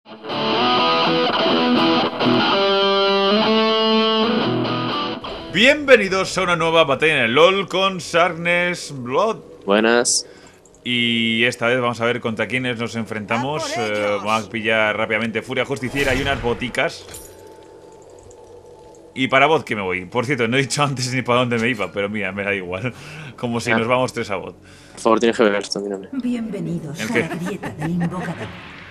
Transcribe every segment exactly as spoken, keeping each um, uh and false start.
Bienvenidos a una nueva batalla en el LoL con Sharkness Blood. Buenas. Y esta vez vamos a ver contra quiénes nos enfrentamos. eh, Vamos a pillar rápidamente Furia Justiciera y unas boticas. Y para bot que me voy. Por cierto, no he dicho antes ni para dónde me iba, pero mira, me da igual. Como si ah. nos vamos tres a bot. Por favor, tienes que ver esto, mírame. Bienvenidos a la grieta del invocador.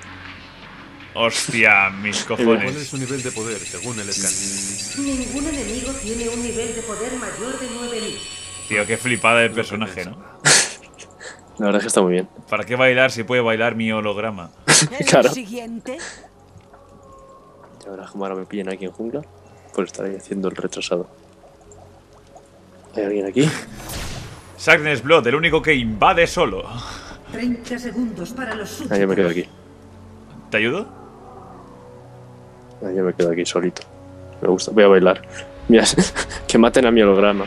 Hostia, mis cojones. ¿Cuál es su nivel de poder según el escáner? Ningún enemigo tiene un nivel de poder mayor de nueve mil. Tío, qué flipada de personaje, ¿no? La verdad es que está muy bien. ¿Para qué bailar si puede bailar mi holograma? Claro. Siguiente. Y ahora como ahora me pillan aquí en jungla, por estar ahí haciendo el retrasado. ¿Hay alguien aquí? Sharkness Blood, el único que invade solo. treinta segundos para los súbditos. Ah, yo me quedo aquí. ¿Te ayudo? Ah, yo me quedo aquí solito. Me gusta, voy a bailar. Mira, que maten a mi holograma.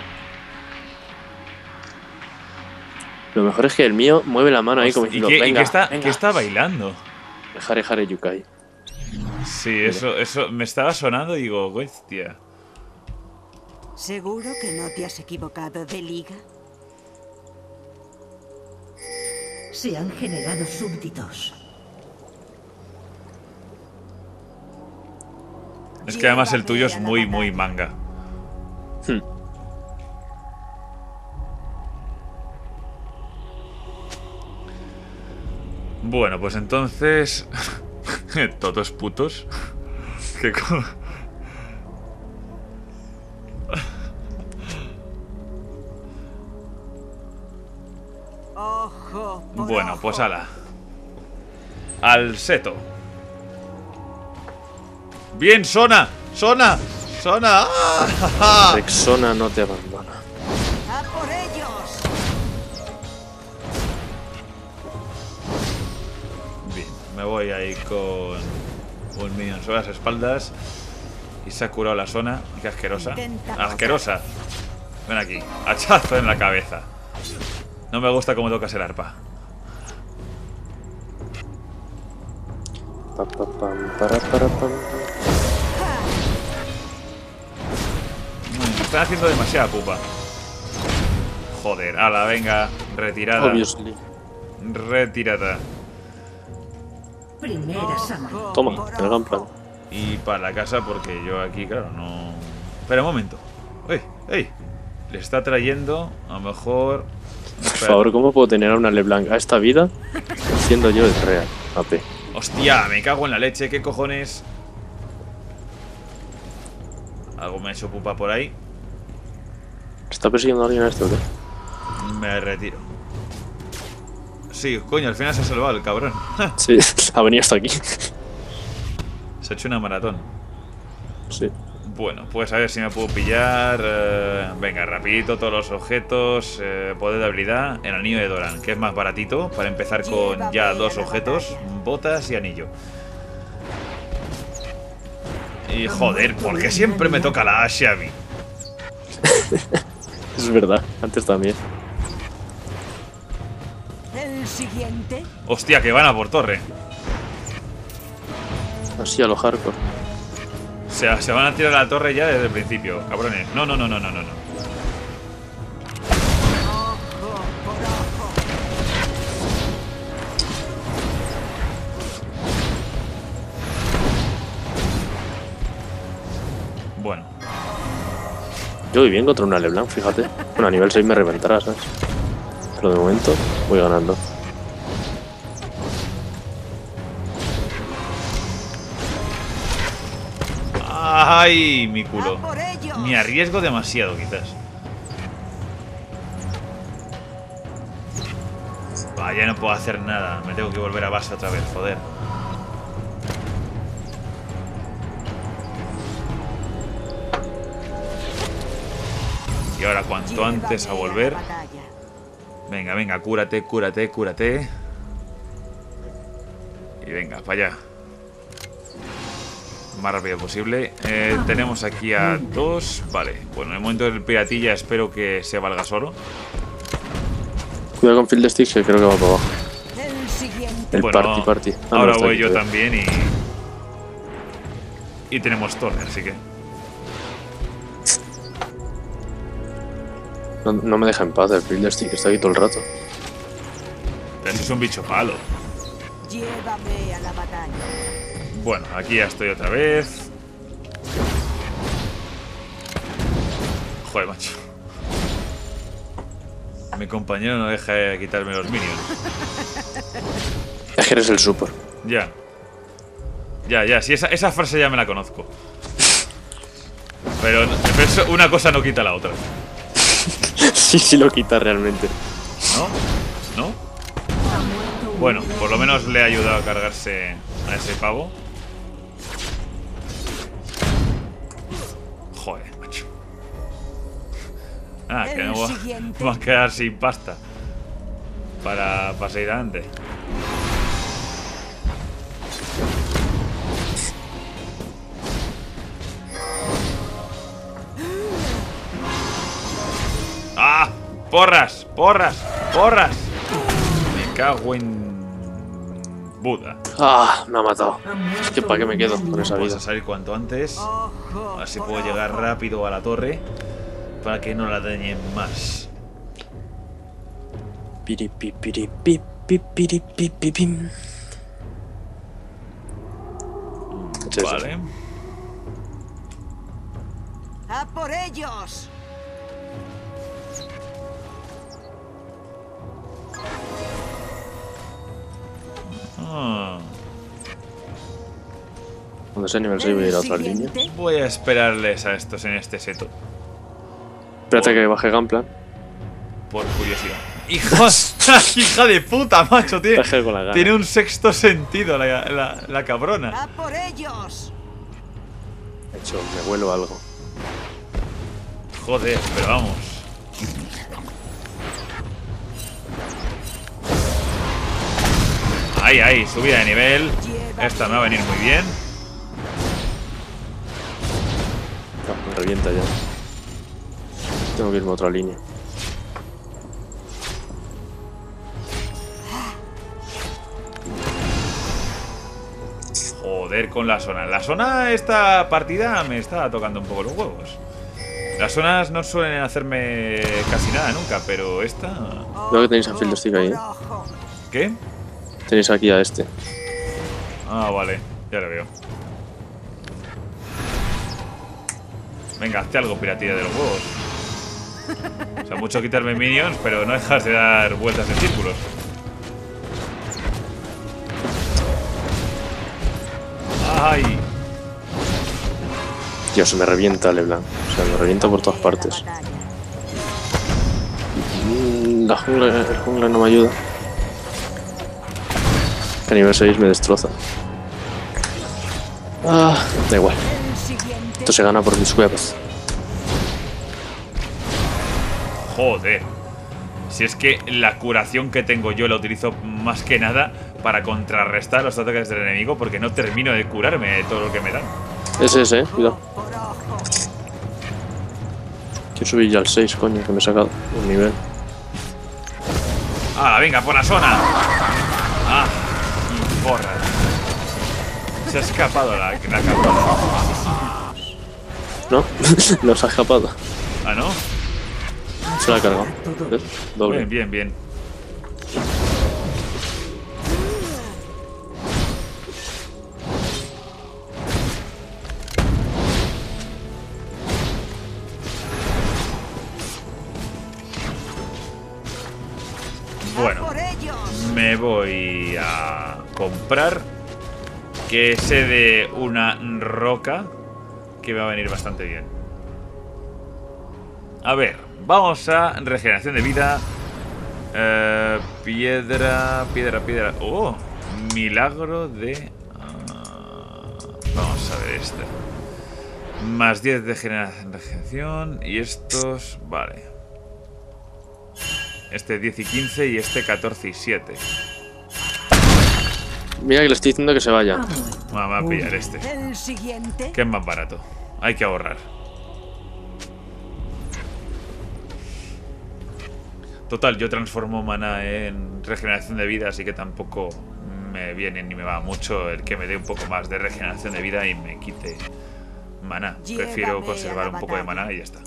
Lo mejor es que el mío mueve la mano ahí como diciendo, ¿Y qué, venga, ¿y qué está, venga. qué está bailando? Hare Hare Yukai. Sí, eso, eso me estaba sonando y digo, hostia. ¿Seguro que no te has equivocado de liga? Se han generado súbditos. Es que además el tuyo es muy, muy manga. Hmm. Bueno, pues entonces... Todos putos. ¿Qué co... Bueno, pues ala. Al seto. Bien, Sona. Sona. Sona. ¡Ah! Rexona no te abandona. ¡A por ellos! Bien, me voy ahí con un minion sobre las espaldas. Y se ha curado la zona. Qué asquerosa. Asquerosa. Ven aquí. Hachazo en la cabeza. No me gusta cómo tocas el arpa. Pa, pa, pam, para, para, pam. Me están haciendo demasiada pupa. Joder, ala, venga. Retirada. Obviously. Retirada. Primera sama. Toma, el Gunplan. Y para la casa porque yo aquí, claro, no... Espera un momento. ¡Ey! ¡Ey! Le está trayendo, a lo mejor... Por favor, ¿cómo puedo tener a una LeBlanc a esta vida siendo yo el real? A P. Hostia, me cago en la leche, ¿qué cojones? Algo me ha hecho pupa por ahí. ¿Está persiguiendo a alguien a esto o qué? Me retiro. Sí, coño, al final se ha salvado el cabrón. Sí, ha venido hasta aquí. Se ha hecho una maratón. Sí. Bueno, pues a ver si me puedo pillar. eh, Venga, rapidito todos los objetos. eh, Poder de habilidad, el anillo de Doran, que es más baratito. Para empezar con ya dos objetos, botas y anillo. Y joder, ¿por qué siempre me toca la Ashe a mí? Es verdad, antes también. El siguiente. Hostia, que van a por torre. Así a lo hardcore. O sea, se van a tirar a la torre ya desde el principio, cabrones. No, no, no, no, no, no, no. Bueno. Yo voy bien contra una LeBlanc, fíjate. Bueno, a nivel seis me reventará, ¿sabes? Pero de momento voy ganando. ¡Ay, mi culo! Me arriesgo demasiado, quizás. Vaya, no puedo hacer nada. Me tengo que volver a base otra vez, joder. Y ahora cuanto antes a volver. Venga, venga, cúrate, cúrate, cúrate. Y venga, para allá. Más rápido posible. eh, Tenemos aquí a dos. Vale, bueno, en el momento del piratilla espero que se valga solo. Cuidado con Field Sticks, que creo que va para abajo. El bueno, party, party. Ah, ahora no, voy aquí, yo todavía. también y... Y tenemos torre, así que... No, no me deja en paz el Fiddlestick, está aquí todo el rato. Ese es un bicho palo. Llévame a la batalla. Bueno, aquí ya estoy otra vez. Joder, macho. Mi compañero no deja de quitarme los minions. Es que eres el super. Ya. Ya, ya, sí, esa, esa frase ya me la conozco. Pero, pero eso- una cosa no quita la otra. Sí, sí lo quita realmente. ¿No? ¿No? Bueno, por lo menos le ha ayudado a cargarse a ese pavo. Joder, macho. Ah, que no va- vamos a quedar sin pasta para, para seguir adelante. ¡Ah! ¡Porras! ¡Porras! ¡Porras! Me cago en... Buda. Ah, me ha matado. Es que para qué me quedo con esa Vamos vida. a salir cuanto antes. Así puedo llegar rápido a la torre para que no la dañen más. Piri, pi, piri, pi, pi, piri, pi, pi, pim. Es eso. Vale. ¡A por ellos! Ah, Cuando sea nivel seis voy a ir a otra línea. voy a esperarles a estos en este seto. Espérate que baje Gunplan. Por curiosidad. ¡Hijo! ¡Hija de puta, macho! Tiene, Baje con la gana. tiene un sexto sentido la, la, la cabrona. ¡A por ellos! De hecho, me vuelo algo. Joder, pero vamos. Ahí, ahí, subida de nivel. Esta me va a venir muy bien. Ah, me revienta ya. Tengo que irme a otra línea. Joder con la zona. La zona, esta partida me está tocando un poco los huevos. Las zonas no suelen hacerme casi nada nunca, pero esta... Creo que tenéis a Fiddlestick ahí, ¿eh? ¿Qué? Tenéis aquí a este. Ah, vale, ya lo veo. Venga, hazte algo, piratilla de los huevos. O sea, mucho quitarme minions, pero no dejas de dar vueltas en círculos. ¡Ay! Dios, se me revienta LeBlanc. O sea, me revienta por todas partes. Mm, La jungla, el jungla no me ayuda. Que a nivel seis me destroza. Ah, da igual. Esto se gana por mis huevos. Joder. Si es que la curación que tengo yo la utilizo más que nada para contrarrestar los ataques del enemigo, porque no termino de curarme de todo lo que me dan. Es ese, eh. Cuidado. Quiero subir ya al seis, coño, que me he sacado un nivel. ¡Ah, venga, por la zona! ¡Ah! Y porra. Se ha escapado la, la cabrona. ¿No? No se ha escapado. ¿Ah, no? Se la ha cargado. ¿Ves? Doble. Bien, bien, bien. Bueno, me voy a comprar que sé de una roca que me va a venir bastante bien. A ver, vamos a regeneración de vida. Eh, piedra, piedra, piedra. Oh, milagro de... Uh, vamos a ver este. Más diez de regeneración. Y estos... Vale. Este diez y quince y este catorce y siete. Mira que le estoy diciendo que se vaya. Vamos a pillar este, El siguiente. que es más barato. Hay que ahorrar. Total, yo transformo mana en regeneración de vida, así que tampoco me viene ni me va mucho el que me dé un poco más de regeneración de vida y me quite maná. Prefiero Llévame conservar a la un poco de batalla. maná y ya está.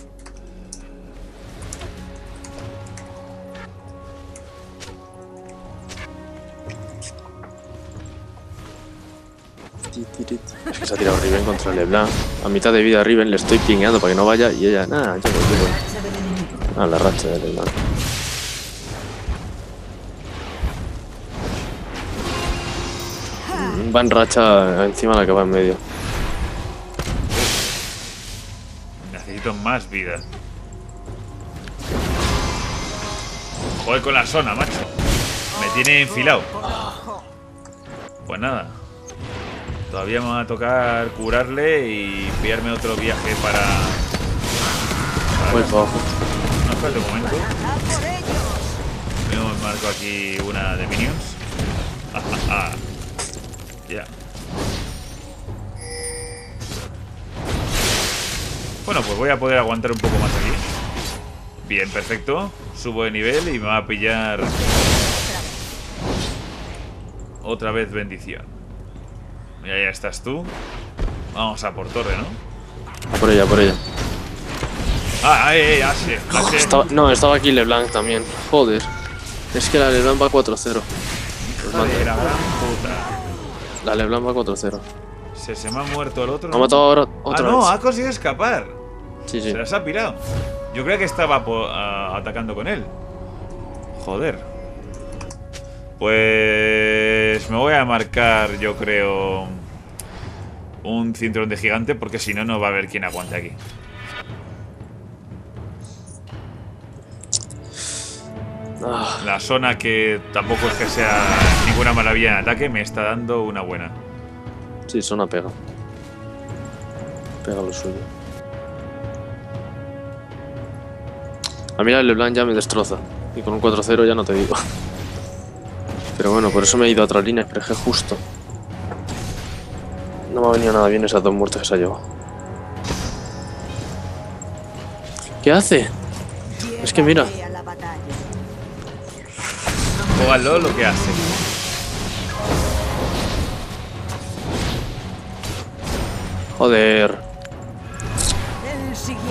Es que se ha tirado Riven contra LeBlanc. A mitad de vida a Riven le estoy pingueando para que no vaya y ella, nada, yo voy, yo voy. Racha del enemigo. Ah, la racha de LeBlanc. Va en racha encima de la que va en medio. Necesito más vida. Joder con la zona, macho. Me tiene enfilado. Pues nada. Todavía me va a tocar curarle y pillarme otro viaje para... para Voy casa. para abajo. No, espérate un momento. ¡A por ellos! Me marco aquí una de minions. Ah, ah, ah. Ya. Bueno, pues voy a poder aguantar un poco más aquí. Bien, perfecto. Subo de nivel y me va a pillar otra vez bendición. Y ahí estás tú. Vamos a por torre, ¿no? A por ella, a por ella. Ah, ay, ay, ah, sí. Ah, sí. Estaba- no, estaba aquí LeBlanc también. Joder. Es que la LeBlanc va cuatro cero. Joder, la gran puta. La LeBlanc va cuatro cero. Se, se me ha muerto el otro. Ha ¿no? matado ahora Ah, otra no, vez. ha conseguido escapar. Sí, sí. Se las ha pirado. Yo creía que estaba po- a- atacando con él. Joder. Pues me voy a marcar, yo creo, un cinturón de gigante, porque si no, no va a haber quien aguante aquí. Ah, La zona, que tampoco es que sea ninguna maravilla en ataque, me está dando una buena. sí, Sona pega. Pega lo suyo. A mí la LeBlanc ya me destroza. Y con un cuatro cero ya no te digo. Pero bueno, por eso me he ido a otra línea, pero es que justo. No me ha venido nada bien esas dos muertes que se ha llevado. ¿Qué hace? Es que mira. Llévame a la batalla. Póngalo lo que hace. Joder. El siguiente.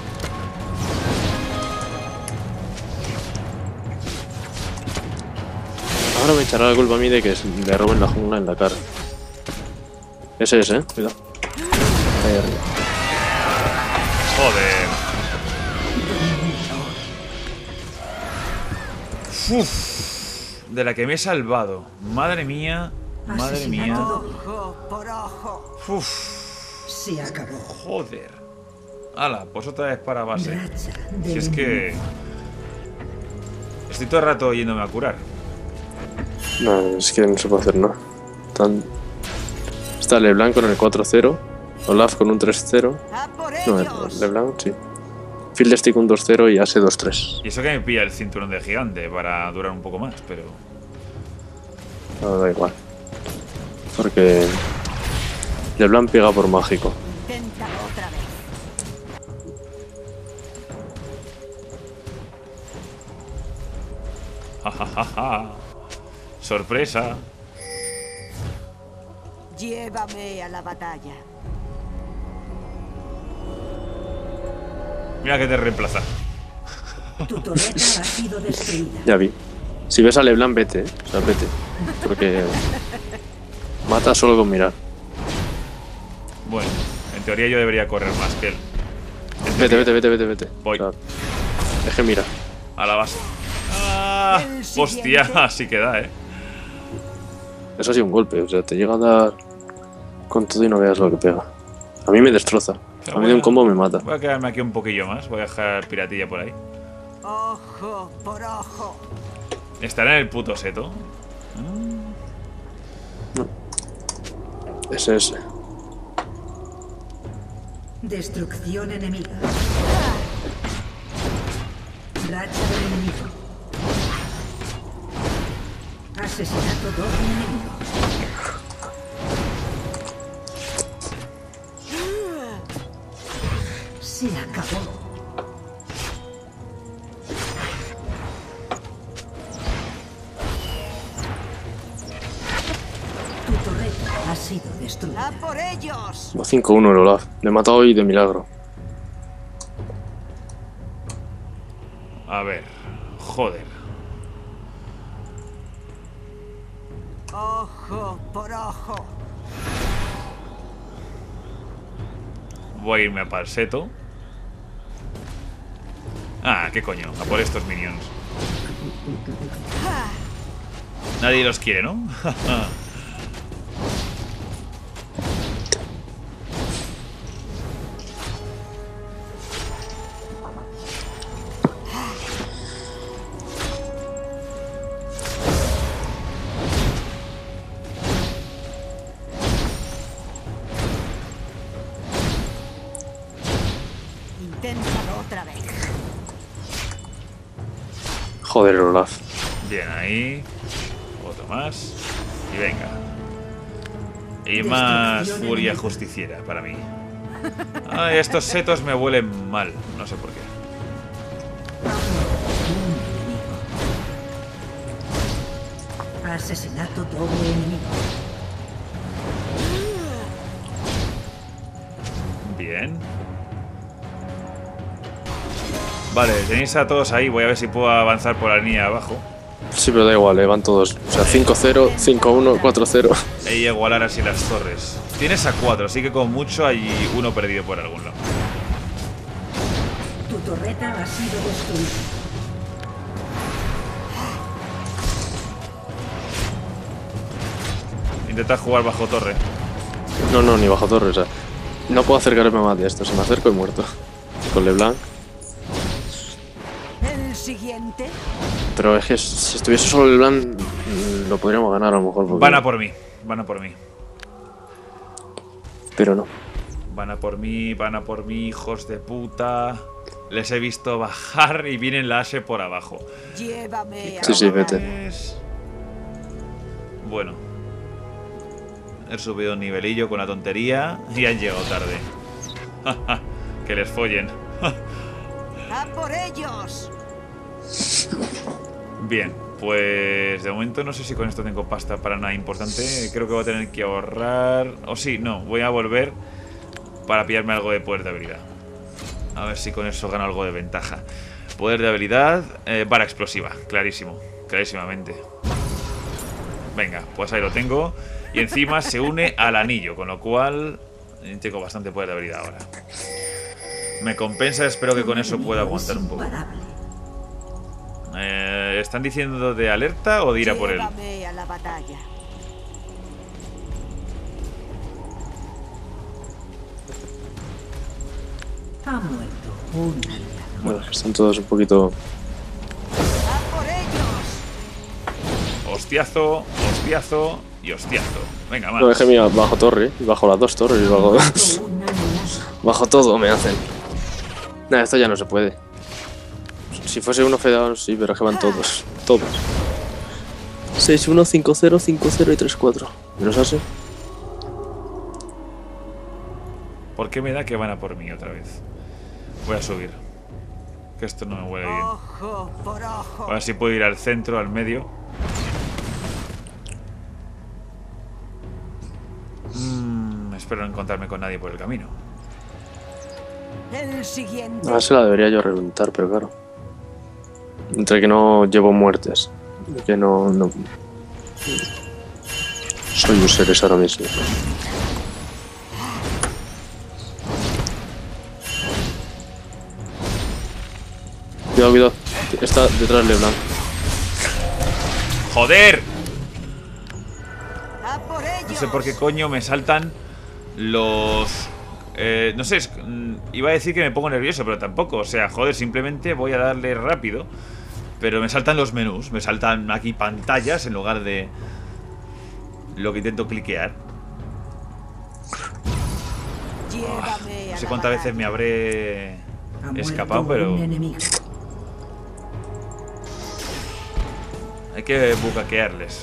Ahora me echará la culpa a mí de que le roben la jungla en la cara. Ese es, eh. Cuidado. Ahí arriba. Joder. Uf, de la que me he salvado. Madre mía. Madre mía. Ojo por ojo. Uf, Se acabó. joder. Hala, pues otra vez para base. Racha del Si es que... estoy todo el rato yéndome a curar. No, es que no se puede hacer nada. Tan... Está LeBlanc con el cuatro cero. Olaf con un tres cero. ¡A por No, ellos! LeBlanc, sí. Fiddlestick un dos cero y Ase dos tres. Y eso que me pilla el cinturón de gigante para durar un poco más, pero... No, da igual. Porque... LeBlanc pega por mágico. Inténtalo otra vez. Ja, ja, ja, ja. Sorpresa. Llévame a la batalla. Mira que te reemplaza. Tu torreta ha sido destruida. Ya vi. Si ves a LeBlanc, vete, eh. O sea, vete. Porque... mata solo con mirar. Bueno, en teoría yo debería correr más que él. En Vete, teoría. vete, vete, vete, vete. Voy. O sea, es que mira. A la base. ¡Ah! El siguiente. Hostia, así que da, eh. Eso ha sido un golpe. O sea, te llega a dar con todo y no veas lo que pega. A mí me destroza. Pero A mí de un bueno, combo me mata. Voy a quedarme aquí un poquillo más. Voy a dejar piratilla por ahí. Ojo por ojo. Estará en el puto seto. Ese, ese. Destrucción enemiga. Racha del enemigo. Asesinato doble enemigo. Se acabó. por ellos! Va cinco uno el Olaf. Le he matado hoy de milagro. A ver. Joder. Ojo por ojo. Voy a irme a Parseto. Ah, qué coño. A por estos minions. Nadie los quiere, ¿no? Inténtalo otra vez. Joder, el Olaf. Bien, ahí. Otro más. Y venga. Y más furia justiciera para mí. Ay, estos setos me huelen mal. No sé por qué. Asesinato doble enemigo. Bien. Vale, tenéis a todos ahí. Voy a ver si puedo avanzar por la línea de abajo. Sí, pero da igual, eh, van todos. O sea, cinco cero, cinco uno, cuatro cero. E igualar así las torres. Tienes a cuatro, así que con mucho hay uno perdido por algún lado. Tu torreta ha sido destruida. Intenta jugar bajo torre. No, no, ni bajo torre, o sea. No puedo acercarme más de esto, si me acerco y muerto. Con LeBlanc. El siguiente. Pero es que si estuviese solo LeBlanc, lo podríamos ganar a lo mejor. Porque... Van a por mí, van a por mí. Pero no. Van a por mí, van a por mí, hijos de puta. Les he visto bajar y vienen la Ashe por abajo. Llévame a Sí, sí, la vete. batalla. Bueno. He subido un nivelillo con la tontería y han llegado tarde. Que les follen. ¡A por ellos! Bien, pues de momento no sé si con esto tengo pasta para nada importante. Creo que voy a tener que ahorrar. O sí, no, voy a volver para pillarme algo de poder de habilidad. A ver si con eso gano algo de ventaja. Poder de habilidad, eh, vara explosiva, clarísimo, clarísimamente. Venga, pues ahí lo tengo. Y encima se une al anillo, con lo cual tengo bastante poder de habilidad ahora. Me compensa, espero que con eso pueda aguantar un poco. Eh, ¿Están diciendo de alerta o de ir a por él? Llévame a la batalla. Ha muerto un aliado. Bueno, están todos un poquito. ¡A por ellos! Hostiazo, hostiazo y hostiazo. Venga, más. No, dejé mía bajo torre, y bajo las dos torres y bajo. Un amenaza. Bajo todo me hacen. Nada, esto ya no se puede. Si fuese uno fedado, sí, pero es que van todos. Todos. seis uno, cinco cero, cinco cero y tres cuatro. ¿Menos así? ¿Por qué me da que van a por mí otra vez? Voy a subir. Que esto no me huele bien. Ojo por ojo. A ver si puedo ir al centro, al medio. Mm, espero no encontrarme con nadie por el camino. El siguiente. A ver si la debería yo reventar, pero claro. Entre que no llevo muertes. Y que no. no... Soy useres ahora mismo. Cuidado, cuidado. Está detrás de LeBlanc. ¡Joder! ¡A por ellos! No sé por qué coño me saltan los... Eh, no sé, es- mm, iba a decir que me pongo nervioso, pero tampoco. O sea, joder, simplemente voy a darle rápido. Pero me saltan los menús, me saltan aquí pantallas en lugar de lo que intento cliquear. Llévame No a sé la cuántas veces me batalla. habré Ha escapado, muerto pero un enemigo. hay que bucaquearles.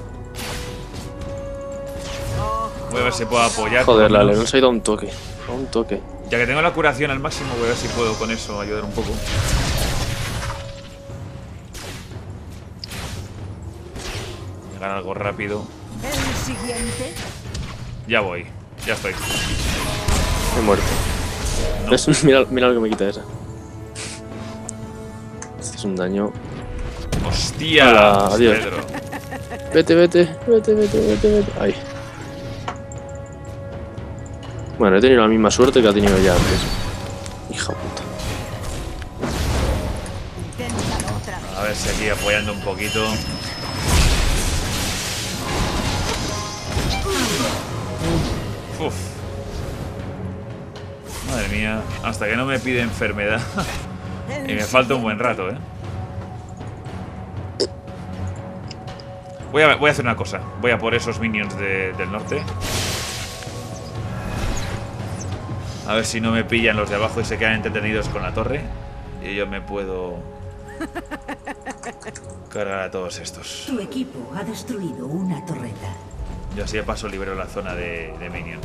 Ojo. Voy a ver si puedo apoyar. por Joder, lo la menos. Lenon se ha ido a un toque. A un toque. Ya que tengo la curación al máximo, voy a ver si puedo con eso ayudar un poco. Llegar algo rápido. El siguiente. Ya voy. Ya estoy. He muerto. No. ¿Ves? Mira, mira lo que me quita esa. Este es un daño. ¡Hostia! Hola, adiós. Pedro. Vete, vete, vete, vete, vete, vete. Ahí. Bueno, he tenido la misma suerte que ha tenido ya antes. Hija puta. Inténtalo otra vez. A ver si aquí apoyando un poquito. Uf. Madre mía, hasta que no me pide enfermedad. Y me falta un buen rato, ¿eh? Voy a, voy a hacer una cosa. Voy a por esos minions de, del norte. A ver si no me pillan los de abajo y se quedan entretenidos con la torre. Y yo me puedo cargar a todos estos. Tu equipo ha destruido una torreta. Yo así de paso libero la zona de, de minions.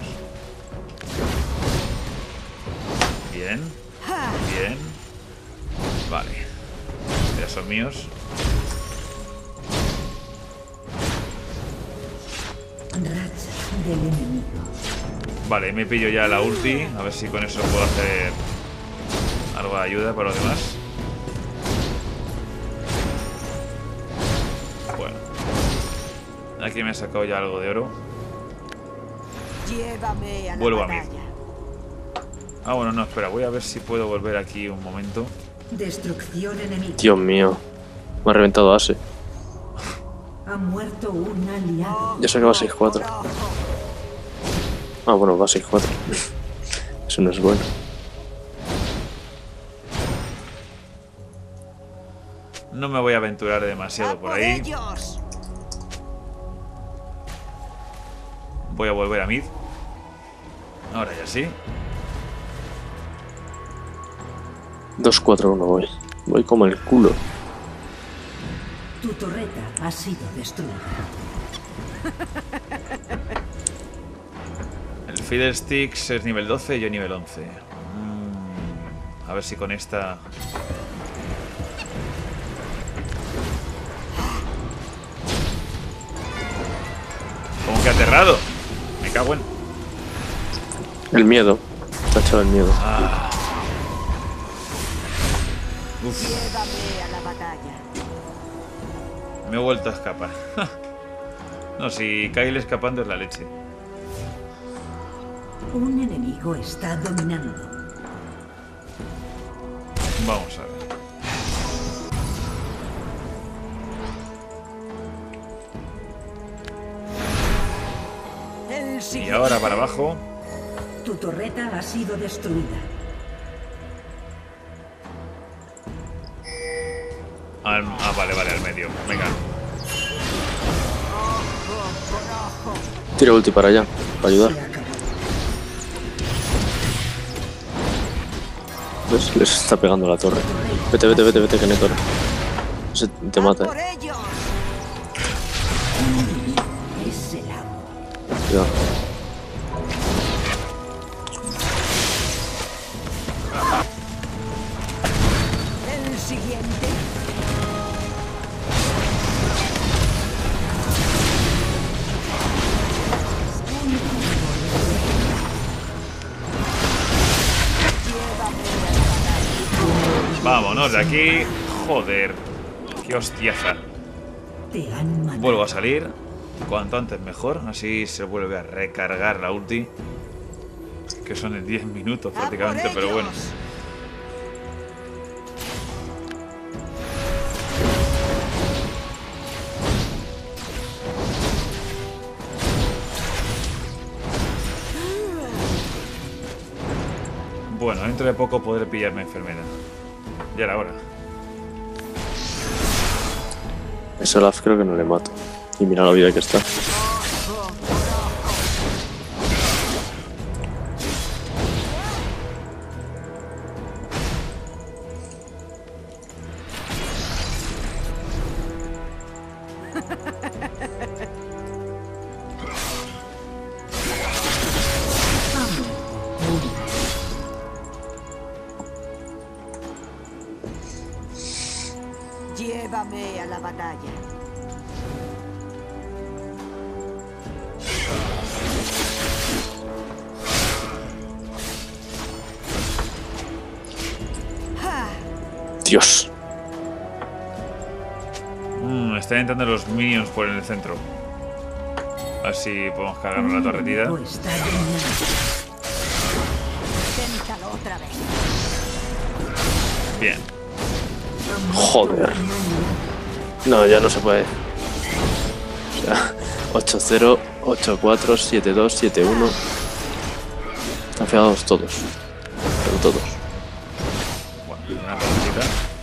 Bien. Bien. Vale. Ya son míos. Racha del enemigo. Vale, me pillo ya la ulti. A ver si con eso puedo hacer algo de ayuda para los demás. Bueno. Aquí me he sacado ya algo de oro. Llévame a la Vuelvo a mí. batalla. Ah, bueno, no, espera. Voy a ver si puedo volver aquí un momento. Destrucción enemiga. Dios mío. Me ha reventado Ase. Ha muerto un aliado. Ya sacaba seis cuatro. Ah, bueno, va seis cuatro. Eso no es bueno. No me voy a aventurar demasiado ¡A por por ahí. ellos! Voy a volver a mid. Ahora ya sí. dos cuatro uno voy. Voy como el culo. Tu torreta ha sido destruida. El Fiddlesticks es nivel doce y yo nivel once. Mm, a ver si con esta... ¿Cómo que aterrado? Me cago en... El miedo. Te ha echado el miedo. Ah. Uf, Llévame a la batalla. me he vuelto a escapar. No, si Kyle escapando es la leche. Un enemigo está dominando. Vamos a ver. El Y siguiente. ahora para abajo. Tu torreta ha sido destruida. Al- ah, vale, vale, al medio. Venga. Tira ulti para allá. Para ayudar. Se acabó. ¿Ves? Les está pegando la torre. Vete, vete, vete, vete, que no hay torre. Ese te ¡A mata, por eh. ellos! Es el amo. Cuidado. El siguiente. Vámonos de aquí. Joder. Qué hostiaza. Te han matado. Vuelvo a salir. Cuanto antes mejor. Así se vuelve a recargar la ulti. Que son en diez minutos ¡A por prácticamente, pero bueno. ellos! Bueno, dentro de poco podré pillarme enfermedad. Ya era hora. Ese Olaf creo que no le mato. Y mira la vida que está. Llévame a la batalla. Dios. Mm, están entrando los minions por el centro. A ver si podemos cargarnos la torretida. Inténtalo otra vez. Bien. Joder. No, ya no se puede. O sea, ocho cero, ocho cuatro, siete dos, siete uno. Están feados todos. Pero todos. Bueno, una torretita.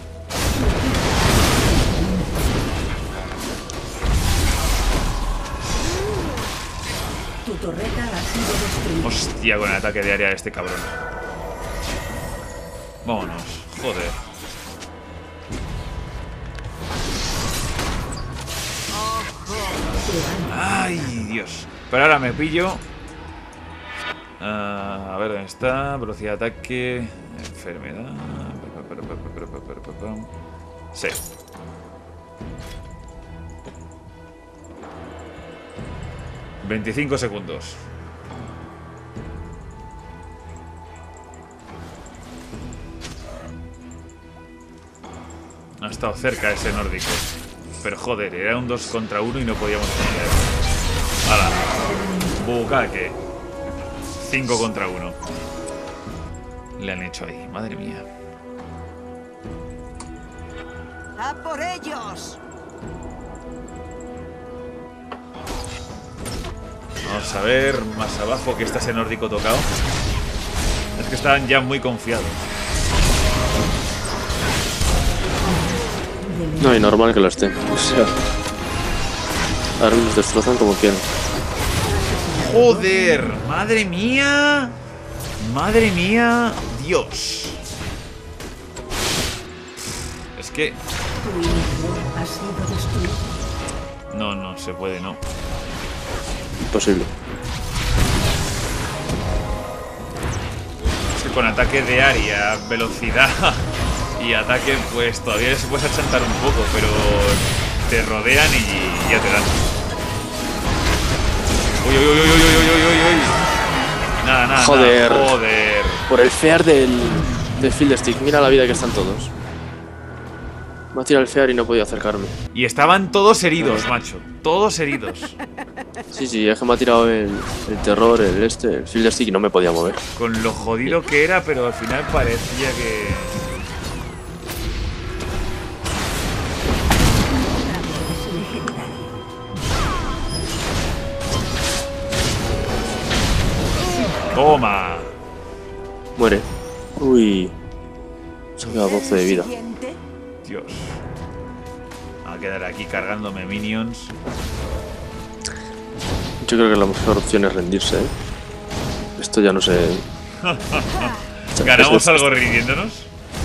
Tu torreta ha sido destruida. Hostia, con el ataque de área de este cabrón. Vámonos. Joder. Ay, Dios. Pero ahora me pillo. Ah, a ver dónde está. Velocidad de ataque. Enfermedad. Sí. veinticinco segundos. Ha estado cerca ese nórdico. Pero joder, era un dos contra uno y no podíamos tener. ¡Hala! Bukake. cinco contra uno. Le han hecho ahí, madre mía. ¡A por ellos! Vamos a ver más abajo que está ese nórdico tocado. Es que estaban ya muy confiados. No, y normal que lo estén. O sea, ahora los destrozan como quieran. ¡Joder! ¡Madre mía! ¡Madre mía! ¡Dios! Es que... Tu inhibidor ha sido destruido. No, no, se puede, no. Imposible. Es que con ataque de área, velocidad y ataque, pues todavía se puede achantar un poco, pero te rodean y ya te dan. Uy, uy, uy, uy, uy, uy, uy, uy, uy. Nada, nada, Joder. nada. Joder. Por el fear del, del Field Stick. Mira la vida que están todos. Me ha tirado el fear y no he podido acercarme. Y estaban todos heridos, macho. Todos heridos. Sí, sí, es que me ha tirado el, el terror, el este, el Field Stick y no me podía mover. Con lo jodido que era, pero al final parecía que... ¡Toma! Muere. Uy. Se ha quedado doce de vida. Siguiente. Dios. A quedar aquí cargándome minions. Yo creo que la mejor opción es rendirse, ¿eh? Esto ya no sé. ¿Ganamos algo rindiéndonos?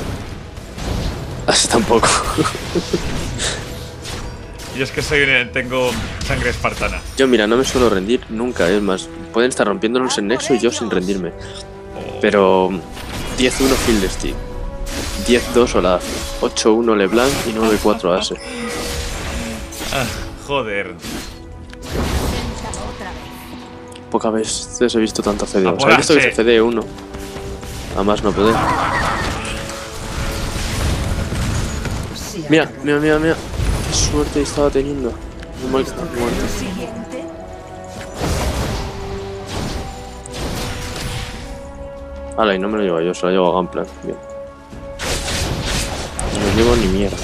Así tampoco. Yo es que soy un- tengo sangre espartana. Yo, mira, no me suelo rendir nunca, es más. Pueden estar rompiéndonos en Nexo y yo sin rendirme. Pero diez uno Field Stick, diez dos Olaf, ocho uno LeBlanc y nueve cuatro Ace. Ah, joder. Inténtalo otra vez. Pocas veces he visto tanta C D. O sea, he Apura, visto que sí. se C D uno. A más no poder. Se ha Mira, mira, mira, mira. Qué suerte estaba teniendo. No mal que estaba muerto. Siguiente. Ala, y no me lo llevo yo, se lo llevo a Gunplan. Bien. No me llevo ni mierda.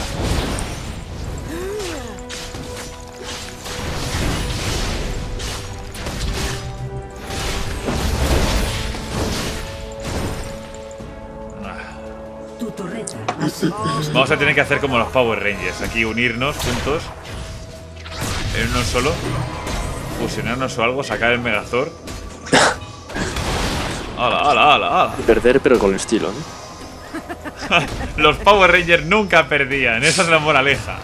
Tu torreta ha sido Vamos a tener que hacer como los Power Rangers. Aquí unirnos juntos. En uno solo. Fusionarnos o algo. Sacar el Megazord. ¡Hala, hala, hala, hala! Y perder, pero con estilo, ¿no? Los Power Rangers nunca perdían. Esa es la moraleja.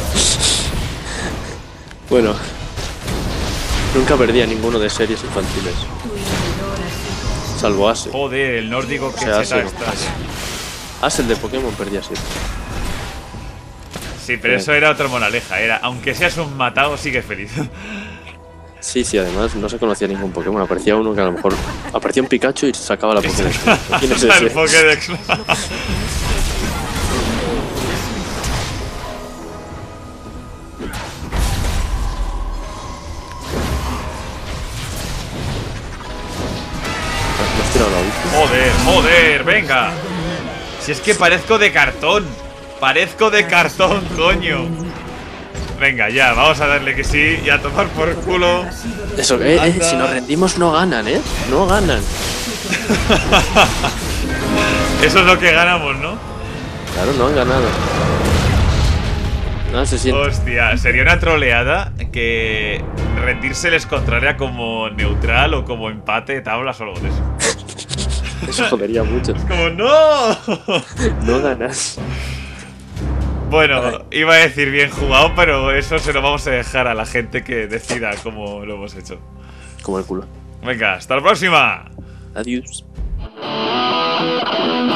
Bueno. Nunca perdí a ninguno de series infantiles. tu inhibidor ha sido Salvo Ace. Joder, el nórdico que O sea, cheta sí, está. Ace, el de Pokémon, perdía siempre. Sí, pero eso era otra moraleja. Era, aunque seas un matado, sigues feliz. Sí, sí, además no se conocía ningún Pokémon. Aparecía uno que a lo mejor... Aparecía un Pikachu y sacaba la Pokédex. ¿Quién es El ese? Pokédex. ¿Me has tirado la ulti? Joder, joder, venga. Si es que parezco de cartón. Parezco de cartón, coño. Venga, ya, vamos a darle que sí y a tomar por culo. Eso, eh, eh, si nos rendimos no ganan, ¿eh? No ganan. Eso es lo que ganamos, ¿no? Claro, no han ganado. No se siente. Hostia, sería una troleada que rendirse les contraria como neutral o como empate de tablas o algo de eso. Eso jodería mucho. Como, ¡no! No ganas. Bueno, iba a decir bien jugado, pero eso se lo vamos a dejar a la gente que decida cómo lo hemos hecho. Como el culo. Venga, hasta la próxima. Adiós.